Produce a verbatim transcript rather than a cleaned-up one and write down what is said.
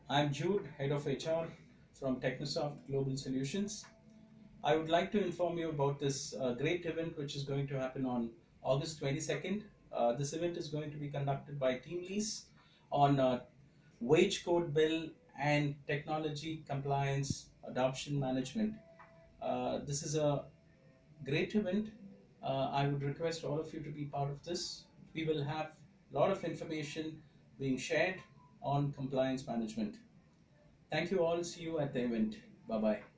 I'm Jude, Head of H R from Technosoft Global Solutions. I would like to inform you about this uh, great event which is going to happen on August twenty-second. Uh, this event is going to be conducted by TeamLease on uh, wage code bill and technology compliance adoption management. Uh, this is a great event. Uh, I would request all of you to be part of this. We will have a lot of information being shared on compliance management. Thank you all. See you at the event. Bye bye.